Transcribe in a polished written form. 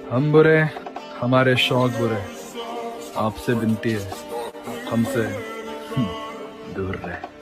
हम बुरे, हमारे शौक बुरे, आपसे विनती है हमसे दूर रहे।